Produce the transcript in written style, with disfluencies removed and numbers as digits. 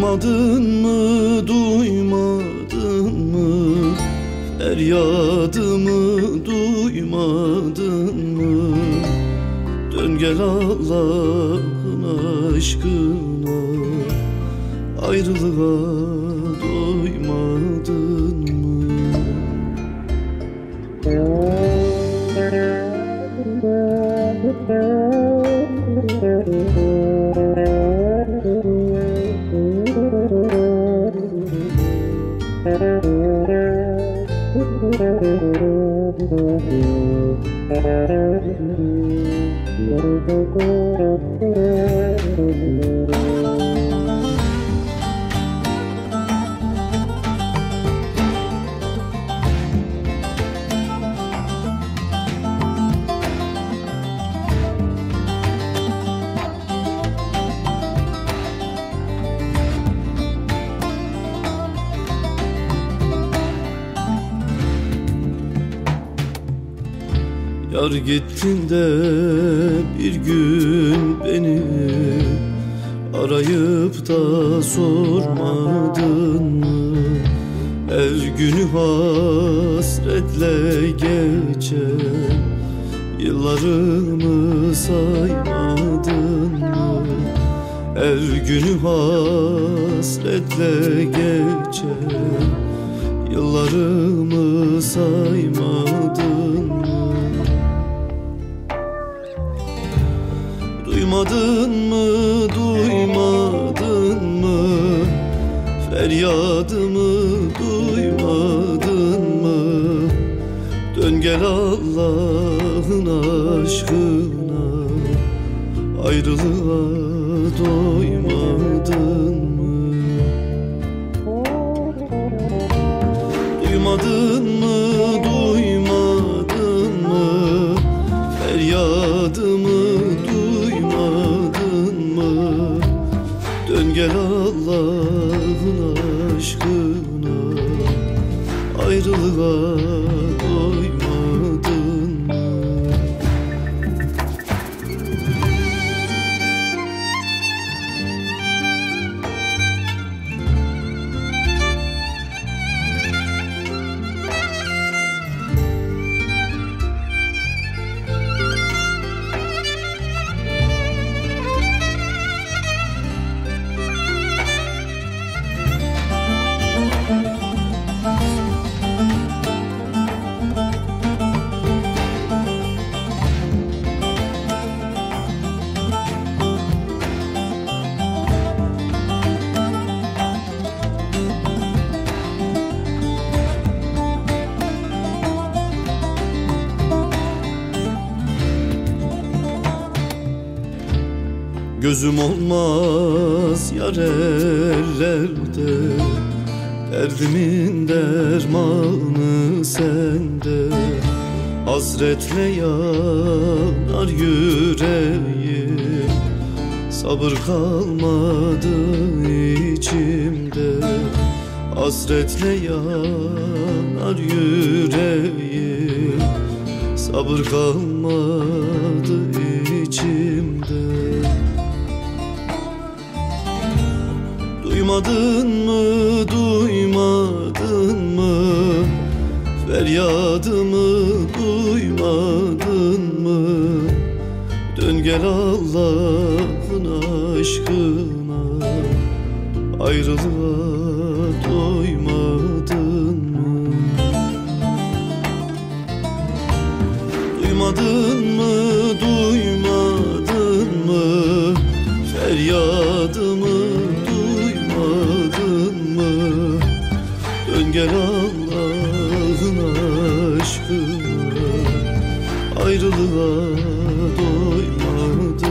Duymadın mı, duymadın mı? Feryadımı duymadın mı? Dön gel Allah'ın aşkına, ayrılığa doymadın mı? Yar gittin de bir gün beni arayıp da sormadın mı? Her günü hasretle geçen yıllarımı saymadın mı? Her günü hasretle geçen yıllarımı saymadın mı? Duymadın mı, duymadın mı? Feryadımı duymadın mı? Dön gel Allah'ın aşkına, ayrılığa doymadın mı? Duymadın mı, duymadın mı? Feryadımı duymadın mı? Dön gel Allah'ın aşkına, ayrılığa doymadın mı? Gözüm olmaz yar ellerde, derdimin dermanı sende. Hasretle yanar yüreğim, sabır kalmadı içimde. Hasretle yanar yüreğim, sabır kalmadı içimde. Duymadın mı, duymadın mı? Feryadımı duymadın mı? Dön gel Allah'ın aşkına, ayrılığa doymadın mı? Duymadın mı, duymadın mı? Feryadımı duymadın mı? Dön gel Allah'ın aşkına, ayrılığa doymadın mı?